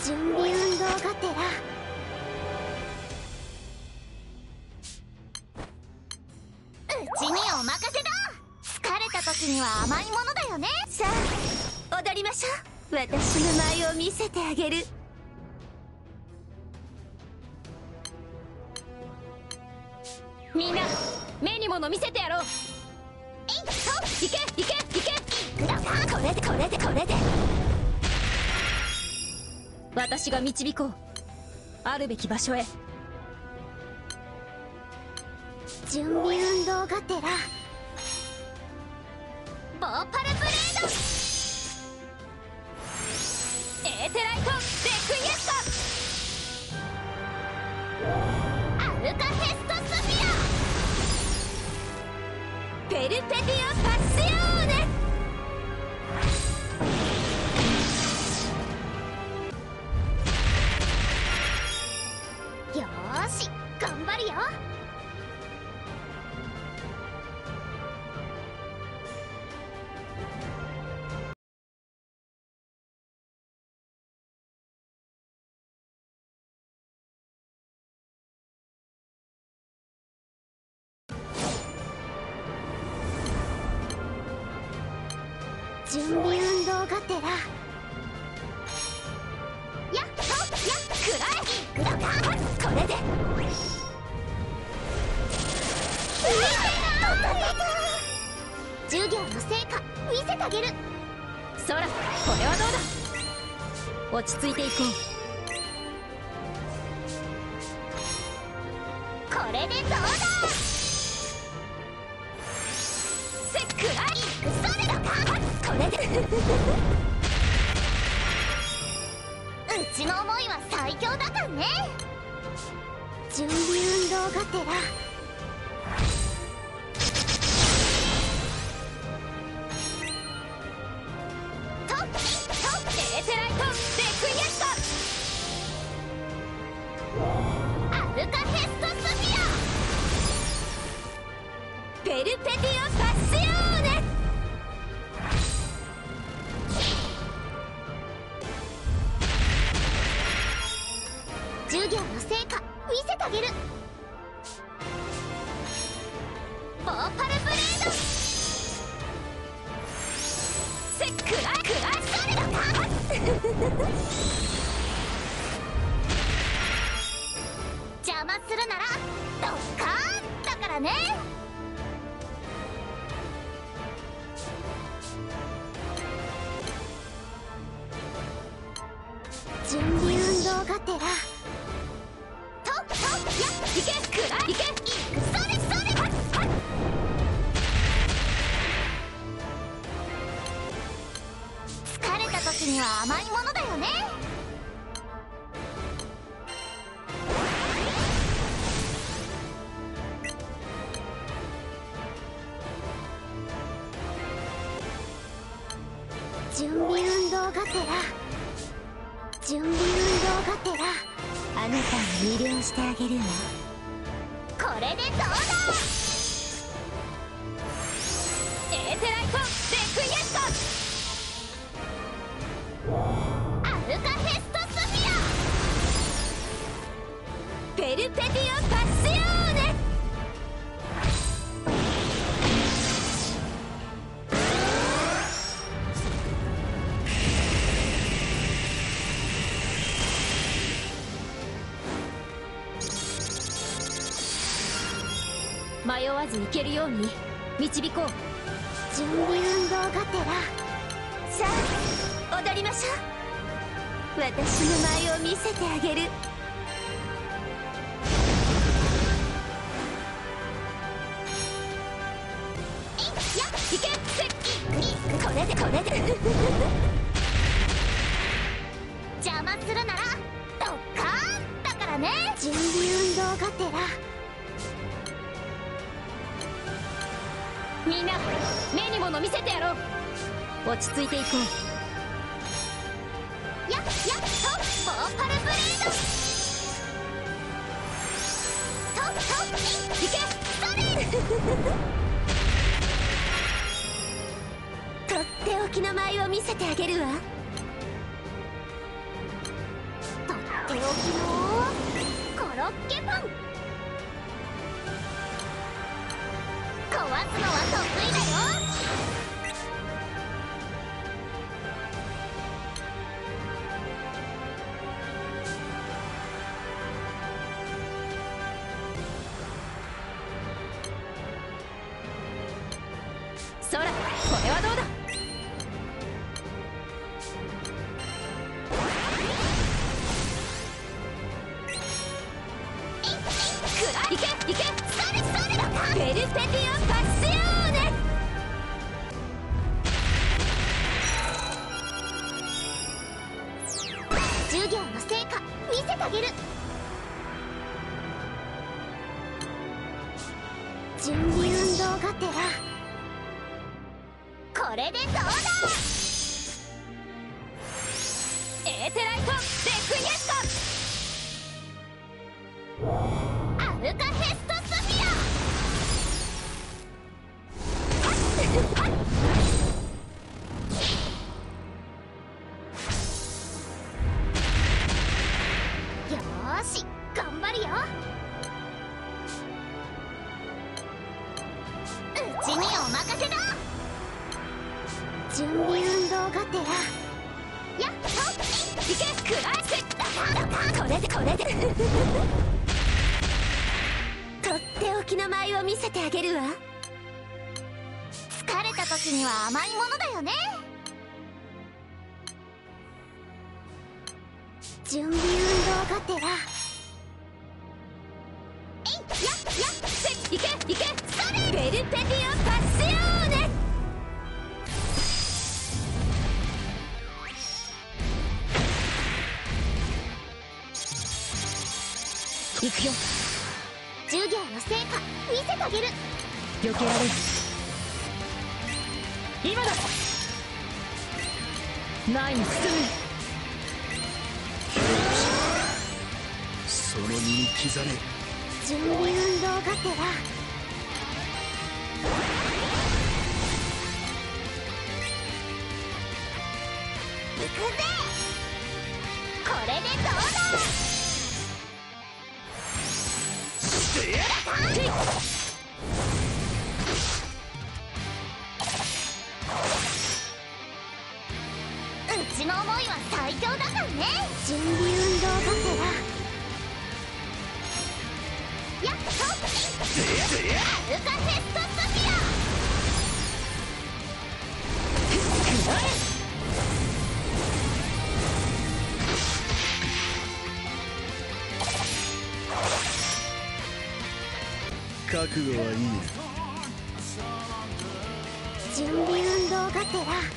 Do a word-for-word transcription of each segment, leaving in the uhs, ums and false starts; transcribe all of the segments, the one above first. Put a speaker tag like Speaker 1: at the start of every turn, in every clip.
Speaker 1: 準備運動がてら。うちにお任せだ。疲れた時には甘いものだよね。
Speaker 2: さあ踊りましょう。私の舞を見せてあげる。
Speaker 3: みんな目に物見せてやろう。
Speaker 1: えいっと、
Speaker 3: いけいけいけ。
Speaker 1: ください。
Speaker 2: これでこれでこれで
Speaker 3: 私が導こう。あるべき場所へ。
Speaker 1: 準備運動がてら。ボーパルブレード。
Speaker 3: エーテライトデクイエス
Speaker 1: アルカヘストスフィア。
Speaker 2: ペルペディオパッシオーネ。
Speaker 1: よーし、頑張るよ。準備運動がてら。やっとやっくらえ。いくらか。
Speaker 2: これで
Speaker 1: 授業の成果見せてあげる。
Speaker 3: そら、これはどうだ。落ち着いていこ
Speaker 1: う。これでどうだ。
Speaker 2: せっくらい。
Speaker 1: それだか。
Speaker 2: これで
Speaker 1: うちの思いは最強だからね。準備運動がてら。とっと
Speaker 3: エーテライトデクイエス
Speaker 1: アルカヘストスフィア。
Speaker 2: ペルペディオパッシオーネ。
Speaker 1: 授業の成果見せてあげる。ボーパルブレード。
Speaker 2: せっくらいくらい。
Speaker 1: それだか。邪魔するならドッカーンだからね。準備運動がてら。とっとやっ
Speaker 2: いけくらい。いけ。
Speaker 1: それそれ。疲れた時には甘いものだよね。準備運動がてら。準備運動がてら。
Speaker 2: あなたを魅了してあげるわ。
Speaker 1: これでどうだ。
Speaker 3: エーテライトデクイエス
Speaker 1: アルカヘストスフィア。
Speaker 2: ペルペディオパッシオーネ。
Speaker 3: 迷わず行けるように導こう。
Speaker 1: 準備運動がてら。
Speaker 2: さあ踊りましょう。私の舞を見せてあげる。
Speaker 1: えいや
Speaker 2: いけせっこれでこれで
Speaker 1: 邪魔するならドッカーンだからね。準備運動がてら。
Speaker 3: みんな目に物見せてやろう。落ち着いていこう。
Speaker 1: やっやっとボーパルブレード。とっといけそれ。
Speaker 2: とっておきの舞を見せてあげるわ。
Speaker 1: っておきのコロッケパン。壊すのは得意だよ。
Speaker 3: ソラ、これはどうだ。いけいけ、それそれだか。ベルペティオンパッシオーネ。
Speaker 1: 授業の成果見せてあげる。準備運動がてらこれでどうだ。
Speaker 3: エーテライトレクイエス
Speaker 1: アルカヘストスフィア。よーし頑張るよ。うちにお任せだ。準備運動がてらやっと
Speaker 3: いけ、クラッシュ。これでこれで
Speaker 2: とっておきの舞を見せてあげるわ。
Speaker 1: 疲れた時には甘いものだよね。準備運動がてらえいやっやっ
Speaker 3: いけいけ、それベルペティオンパッシオーネ。行くよ。
Speaker 1: 授業の成果見せてあげる。
Speaker 3: 避けられる。今だ。前に進む。
Speaker 4: その身に刻め。
Speaker 1: 準備運動がてら行くぜ。これでどうだ。うちの思いは最強だからね。準備運動がてらやっとアルカヘストスフィア。
Speaker 4: 覚悟はいい。
Speaker 1: 準備運動がてら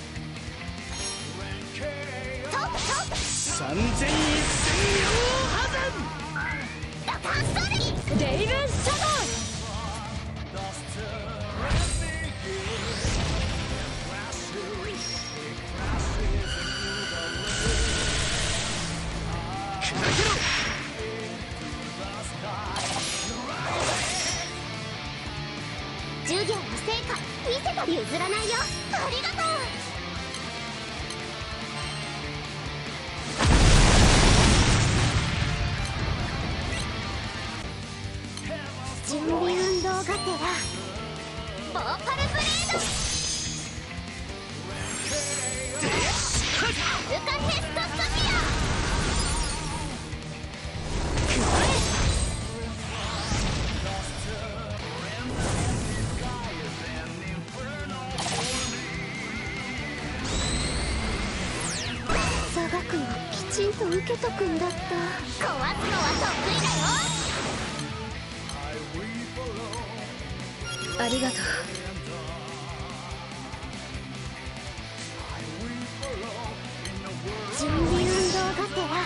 Speaker 1: とっと
Speaker 4: 三千一千両破
Speaker 1: ドカンソリ
Speaker 3: レイブンシャドウ。
Speaker 1: 授業の成果見せた。譲らないよ。ありがとう。準備運動がてらボーパルブレード。アルカヘストスフィア。座学のきちんと受けとくんだった。壊すのは得意だよ。
Speaker 3: ありがとう。
Speaker 1: 準備運動がてら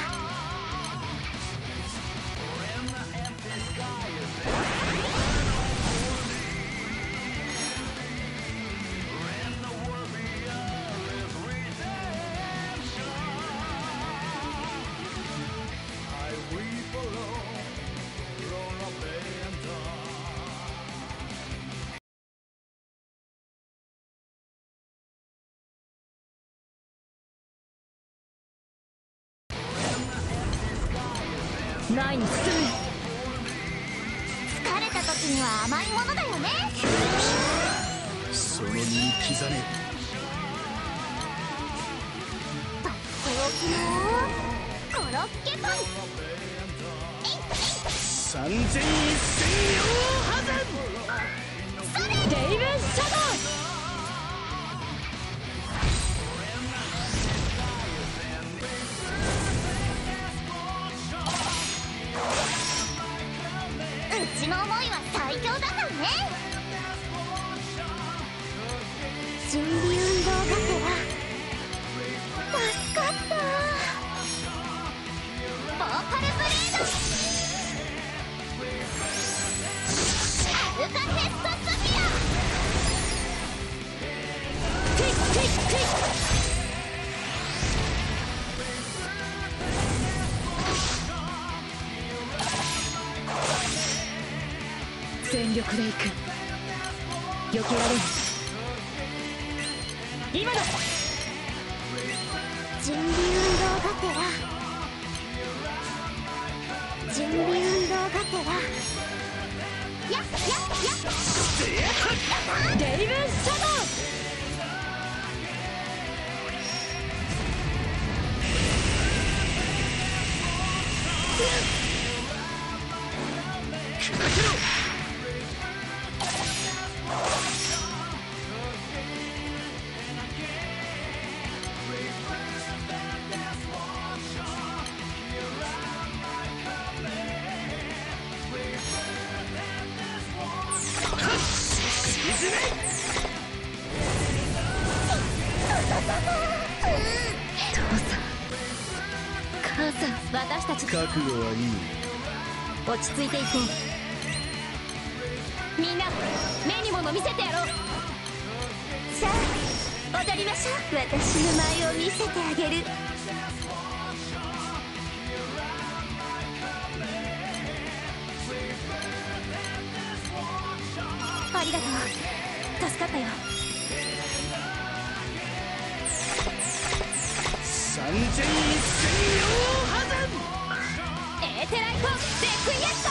Speaker 3: 前に進む。
Speaker 1: 疲れた時には甘いものだよね。
Speaker 4: その身に刻め。
Speaker 1: とっておきのコロッケパン。
Speaker 4: 三千一千両破
Speaker 3: デイブンシャドウ。
Speaker 1: うちの思いは最強だからね。準備運動がてら助かった。ボーカルブレード。アルカテストスフィア。
Speaker 3: テイクテイクテイク。全力でいく。避けられる。今だ。
Speaker 1: 準備運動がてら準備運動がてらやっやっやっ。
Speaker 3: デイブンシャドウ。 私たち
Speaker 4: 覚悟はいい。
Speaker 3: 落ち着いていこう。みんな目に物見せてやろう。
Speaker 2: さあ踊りましょう。私の舞を見せてあげる。
Speaker 3: ありがとう。助かったよ。
Speaker 4: 三千一千両破
Speaker 3: エーテライトデクイエット。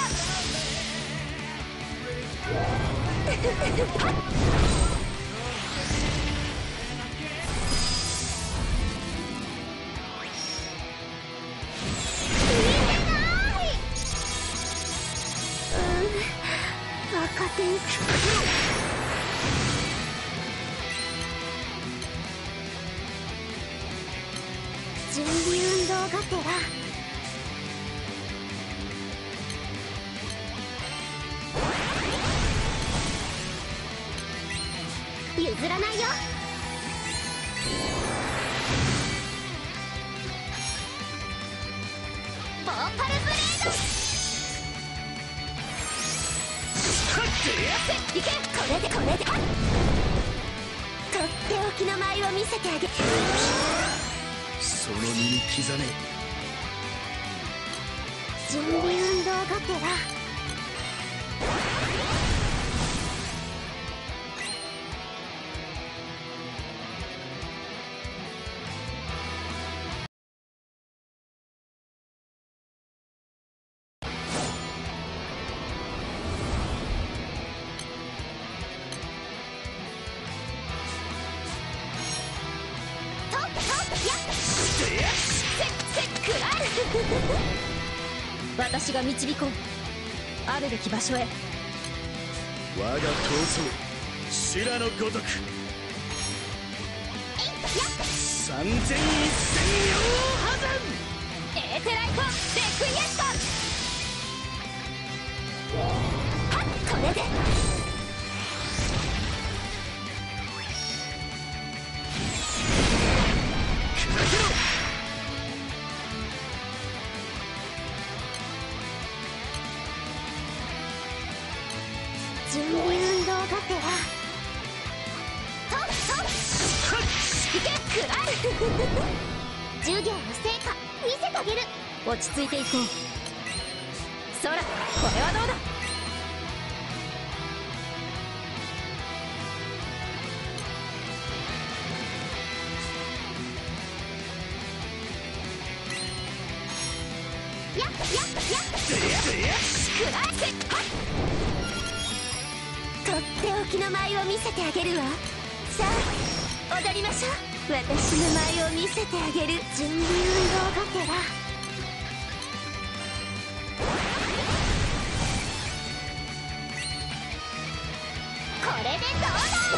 Speaker 1: 若天使。準備運動がてら譲らないよ。ボーカルブレード。
Speaker 2: いけ。これでこれで。とっておきの舞を見せてあげる。
Speaker 4: その身に刻め。
Speaker 1: 準備運動がてら
Speaker 3: 私が導こう。あるべき場所へ。
Speaker 4: 我が闘争修羅のごとく。三千一千両破
Speaker 3: エーテライトデクイエット。
Speaker 2: はっこれで。
Speaker 1: 準備運動がてら
Speaker 3: いけくらえ。
Speaker 1: 授業の成果見せてあげる。
Speaker 3: 落ち着いていこう。そらこれはどうだ。
Speaker 1: や
Speaker 3: やや食らえせ
Speaker 2: とっておきの舞を見せてあげるわ。さあ踊りましょう。私の舞を見せてあげる。準備運動がてら
Speaker 1: これでどうだ。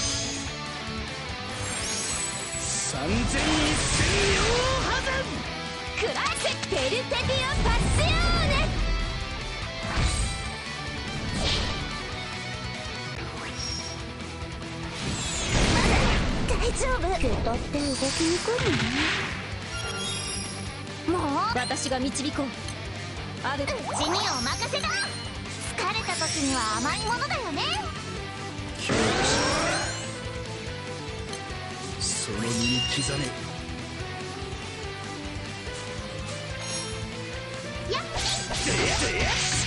Speaker 4: 三千一千両破山
Speaker 3: 食らえせ
Speaker 2: ペルペティオパッシオーネ。大丈夫。下駄って動きにくいね。
Speaker 1: もう
Speaker 3: 私が導こう。ある
Speaker 1: うちにお任せだ。疲れた時には甘いものだよね。
Speaker 4: 強化しその身に刻め。
Speaker 1: やっ
Speaker 3: エーテライトレクイエ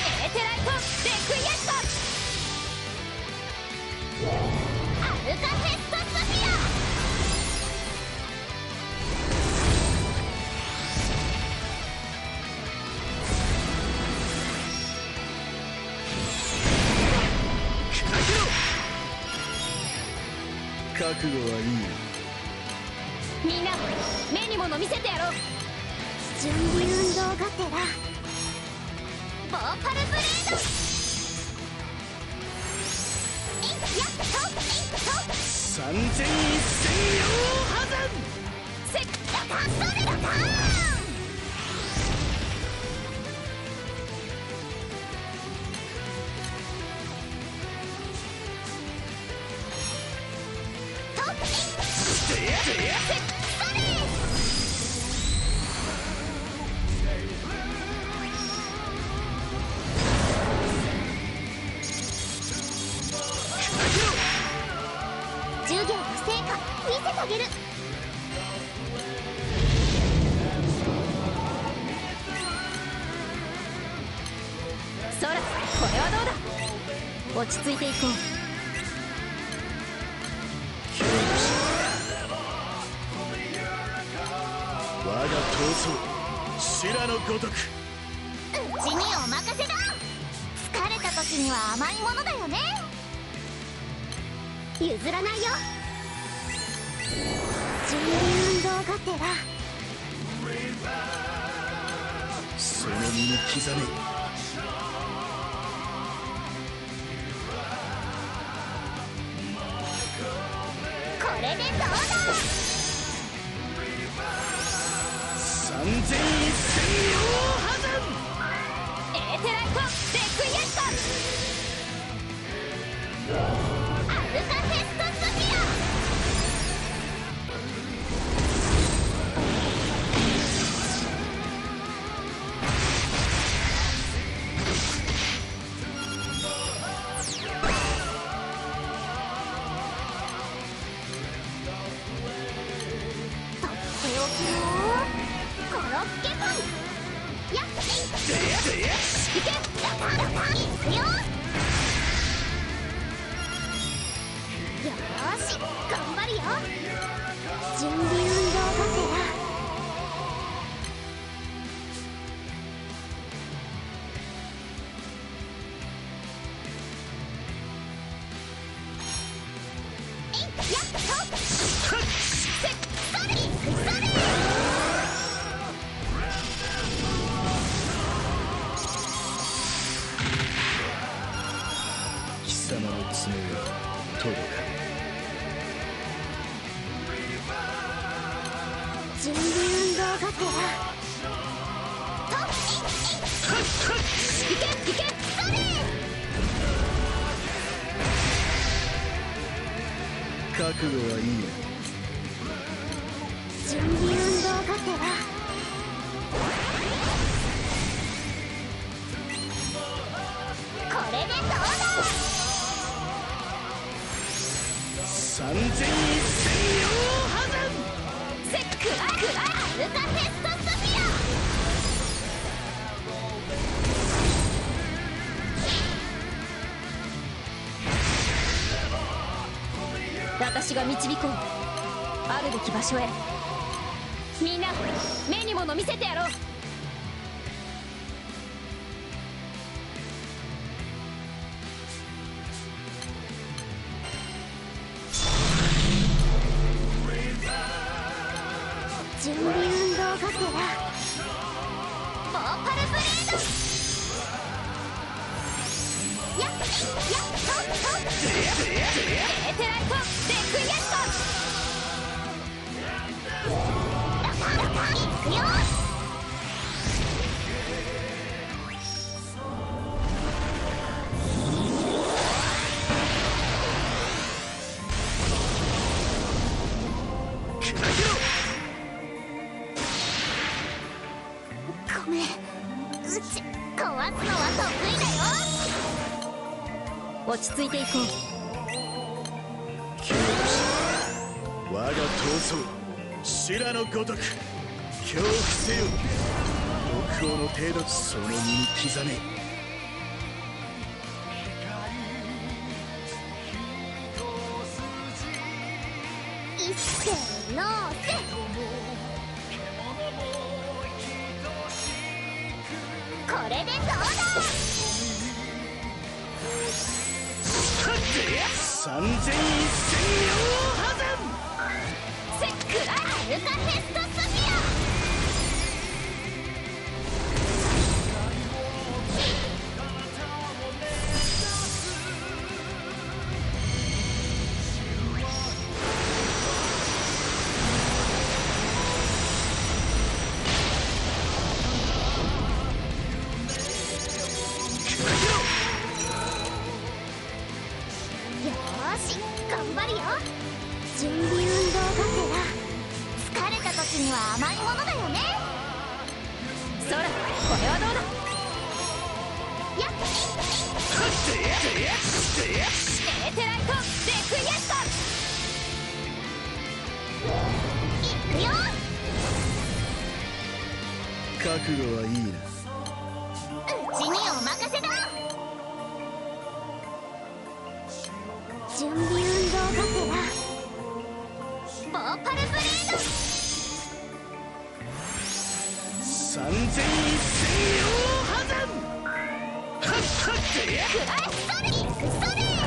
Speaker 3: スト
Speaker 1: アルカヘストスフィア。
Speaker 4: 覚悟はいい。
Speaker 3: みんな目に物見せてやろう。
Speaker 2: 準備運動がてら
Speaker 1: ボーパルブレード。えいやっとえいと
Speaker 4: 三千一千両破山
Speaker 1: せっダカンそれダカーン。とえいそれ。授業の成果見せてあげる。
Speaker 3: そらこれはどうだ。落ち着いていこう。
Speaker 4: 強化し我が闘争修羅のごとく。
Speaker 1: うちにお任せだ。疲れた時には甘いものだよね。譲らないよ。
Speaker 2: 準備運動がてら
Speaker 4: その身に刻め。
Speaker 1: これでどうだ。
Speaker 4: 三千一千両破山
Speaker 3: エーテライトレクイエスト
Speaker 1: アルカヘストスフィア。とっておきのコロッケパン。やっえい
Speaker 3: いけ
Speaker 1: ダカンダカンいくよ。よーし頑張るよ。
Speaker 2: 準備運動がてら
Speaker 1: えいやっとせっそれいくそれ。
Speaker 4: 貴様の爪は届か
Speaker 2: 準備運動がてら
Speaker 1: とえいえい
Speaker 3: いけいけ
Speaker 1: それ。
Speaker 4: 覚悟はいいよ。
Speaker 2: 準備運動がてら
Speaker 1: これでどうだ。
Speaker 4: 三千一千両破山
Speaker 3: せっくらくら
Speaker 1: アルカヘストスフィア。
Speaker 3: 私が導こう。あるべき場所へ。みんな目に物見せてやろう。
Speaker 2: 準備運動がてらボーパルブレード。やっやっとっとエーテライトレクイエスト。いくよ。ごめん、うち壊すのは得意だよ。
Speaker 3: 落ち着いていこう。
Speaker 4: 教師我が闘争修羅のごとく恐怖せよ。北欧の程度その身に刻め。
Speaker 2: いっせーのせ。これでどうだ。
Speaker 4: 三千一千両破山。
Speaker 2: せっくらアルカヘストスフィア。頑張るよ。準備運動がてら疲れた時には甘いものだよね。
Speaker 3: そら、これはどうだ。
Speaker 2: やっエーテライトレクイエスト。いくよ。
Speaker 4: 覚悟はいいな。
Speaker 2: うちにお任せだ。準備運動がてらボーパルブレード。
Speaker 4: 三千一千両破山。
Speaker 2: クライストレイクストレイ。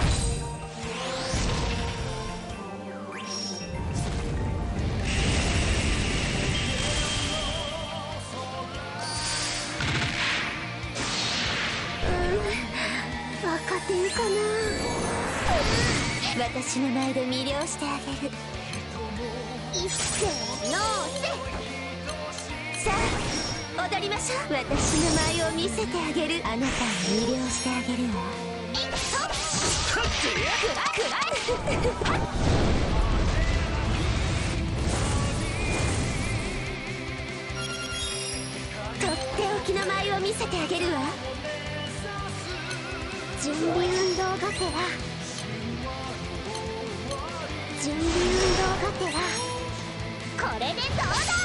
Speaker 2: 若手かな。私の前で魅了してあげる。いっせーのせ。さあ踊りましょう。私の舞を見せてあげる。あなたを魅了してあげるわ。いっとくらくらとっておきの舞を見せてあげるわ。準備運動がてら準備運動がてらこれでどうだ。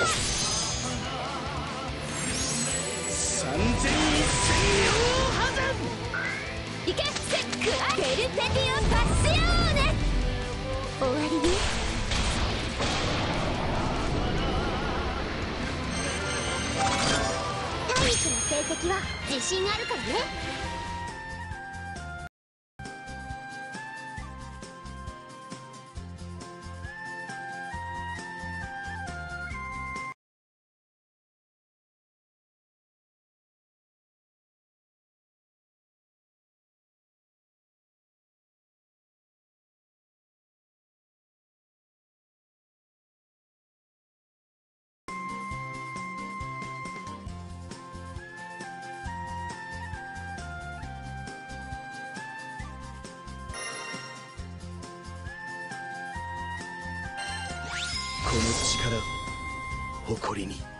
Speaker 4: 三千一千両破山。
Speaker 2: いけセックラベルペティオパッシオーネ。終わりね。体育の成績は自信あるからね。
Speaker 4: この力を誇りに。